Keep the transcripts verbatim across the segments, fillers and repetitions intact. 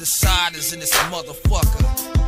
deciders in this motherfucker.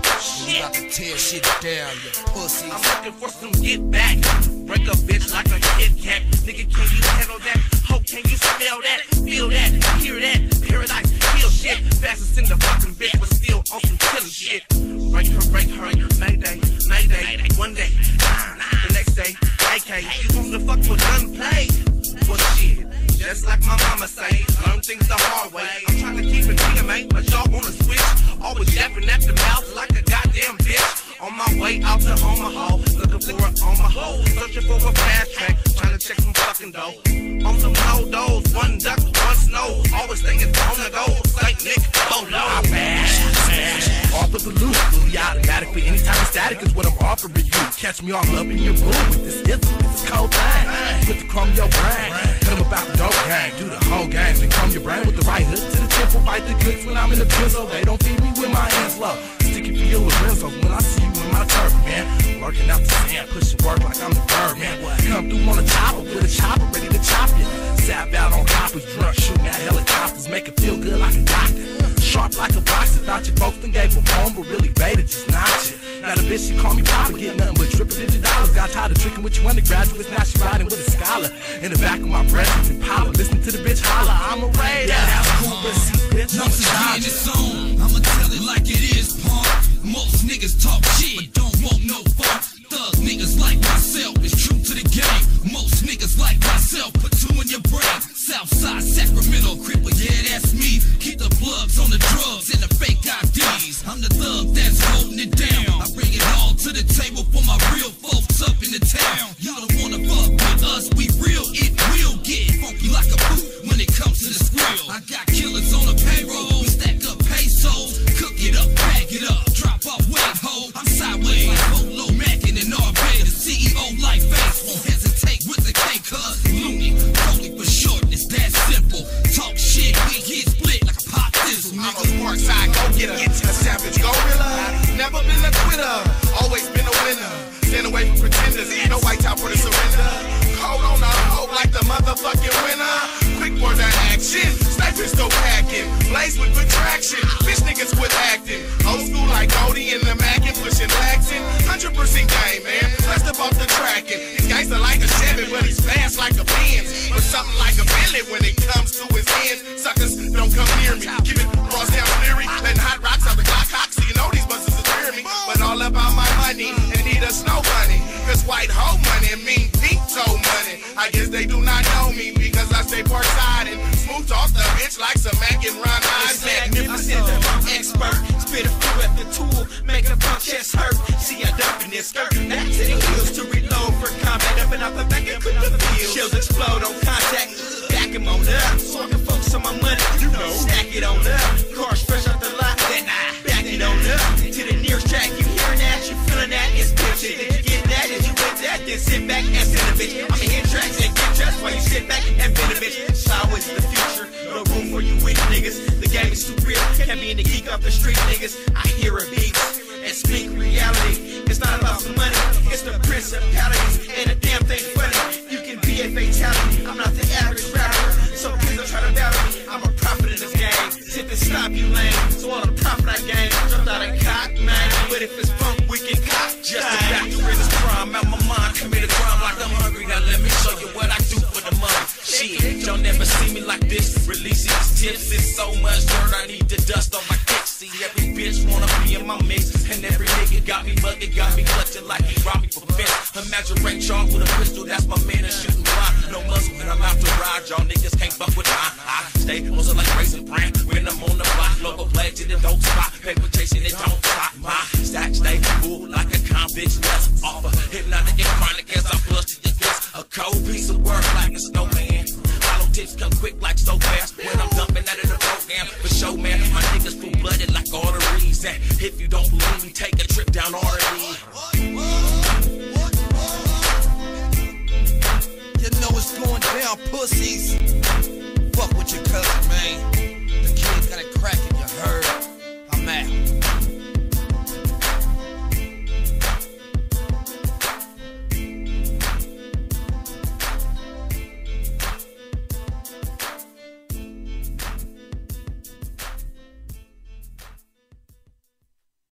We about to tear shit down, you pussies. I'm looking for some get back. Break a bitch like a Kit Kat. Nigga, can you handle that? Ho, can you smell that? Feel that? Hear that? Paradise, kill shit. Fastest in the fucking bitch, but still on some killing shit. Break her, break her. Mayday, mayday. One day, nah, nah. The next day, A K. You want to fuck with gunplay? Well, shit. Just like my mama say, learn things the hard way. I'm trying to keep it T M A, but y'all wanna switch. Always yapping at the mouth like a goddamn bitch. On my way out to Omaha, looking for an Omaha, searching for a fast track, trying to check some fucking dough. On some no doors, one duck, one snow. Always thinking on the go, Saint Nick, oh no. I bash, smash, off of the loop, fully automatic. But anytime it's static is what I'm offering you. Catch me all up in your room with this ism, this cold thing. Put the chrome in your brain, tell them about the dope gang. Do the whole game, then calm your brain with the right hook to the temple. Fight the clicks when I'm in the pizzle. They don't feed me with my hands low. Sticky feel with Renzo when I see you in my turf, man. Working out the sand, pushing work like I'm the bird, man. Come through on a chopper with a chopper ready to chop you. Sap out on coppers, drunk, shooting at helicopters, make it feel good like a doctor. Sharp like a boxer, thought your folks done gave them home, but really beta just not you. Now the bitch, she call me Papa, get nothing but triple digit dollars. Got tired of tricking with you undergraduates, now she riding with a scholar. In the back of my breath, and Impala, listen to the bitch holler. I'm a raider. Yeah, that's cool, but see, bitch, I'm a child. It's on, I'ma tell it like it is, punk. Most niggas talk shit, but don't want no funk. Thug niggas like myself is true to the game. Most niggas like myself put two in your brain. Southside, Sacramento, Cripple, yeah, that's me. Keep the plugs on the drugs and the fake I Ds. I'm the thug that's holding it down. I bring it all to the table for my real folks up in the town. Y'all don't wanna fuck with us, we real, it will get funky like a boot when it comes to the squirrel. I got killers on the payroll, we stack up pesos, cook it up, bag it up, drop off weight, ho. I'm sideways like Polo Mackin and R B, the C E O like face, won't hesitate with the K, cuz loony, only for short, it's that simple. Talk shit, we get split like a pop thistle. I'm a smart side go-getter, a savage gorilla. Never been a quitter, always been a winner. Stand away from pretenders, no white top for the surrender. Cold on the hoe like the motherfucking winner. Quick for the action, stay pistol packing. Blaze with good traction, bitch niggas quit acting. Old school like Cody and the Mac and pushing Laxton. one hundred percent game, man, let's step off the tracking. These gangsta like a Chevy, but he's fast like a Benz. Or something like a Bentley when it comes to his hands. Suckers don't come near me, keep it cross down Leary. Letting hot rocks out the Glock cock, so you know these buses are fear me. But all about my money, and need a snow bunny. Cause white hoe money mean pink toe money. I guess they do not know me because I stay park side and smooth off the bitch like some Mac and Ron Eyes. Magnificent, I'm expert. Spit a few at the tool, make a punk chest hurt. See I dump in this skirt, back to the heels to reload for combat. Up and up and back and quit the field. Shells explode on contact, back him on up. So I can focus on my money, you know. Stack it on up, cars fresh out the lot, then I back it on up. To the nearest track, you hearing that, you feeling that, it's bitchin'. Did you get that, did you get that, then sit back and spin a bitch. I'ma hit tracks and get dressed while you sit back and bend a bitch. Sideways the future, no room for you weak niggas. The game is too real, can't be in the geek off the street niggas. I hear a beat and speak reality. It's not about the money, it's the principalities. And the damn thing funny, you can be a fatality. I'm not the average rapper, so please don't try to battle me. I'm a prophet in this game, sit to stop you lame. So all the profit I gain, jumped out of cock, man. But if it's funk, we can cock. Just a factor in this crime, out my mind, commit a crime like I'm hungry. Now let me show you what I do for the money. Shit, y'all never see me like this. Releasing these tips, it's so much dirt, I need the dust on my kicks. See, every bitch wanna be in my mix, and every nigga got me bugging, got me clutching like he robbed me for fence. Imagine Ray Charles with a pistol, that's my man, and shooting blind. No muscle, and I'm out to ride, y'all niggas can't fuck with mine. I stay closer like Raisin Bran when I'm on the block. Local pledge in the dope spot, paper chasing it don't